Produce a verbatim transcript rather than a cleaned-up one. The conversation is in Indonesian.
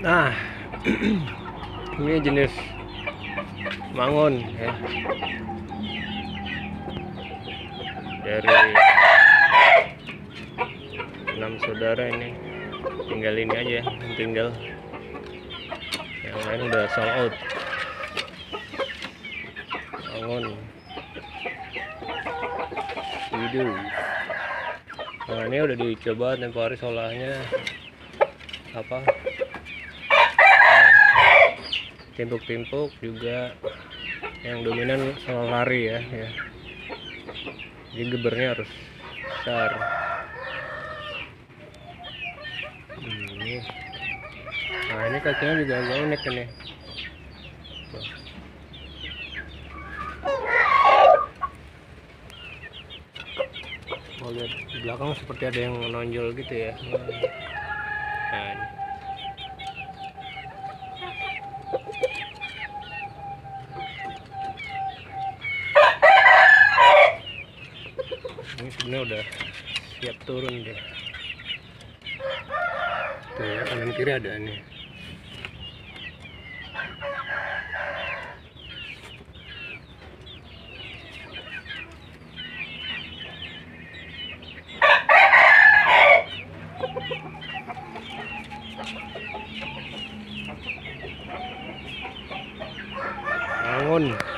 Nah, ini jenis mangun ya, dari enam saudara ini. Tinggal ini aja, tinggal yang lain udah sold out. Mangun hidup. Nah, ini udah dicoba tempo hari solahnya apa, timpuk-timpuk juga. Yang dominan soal lari ya, ya. Jadi gebernya harus besar. Hmm, ini. Nah, ini kakinya juga agak unik ini. Tuh. Oh, lihat di belakang seperti ada yang menonjol gitu ya. Nah, ini. Ini sebenarnya udah siap turun deh. Tuh ya, kanan kiri ada nih. Mangun.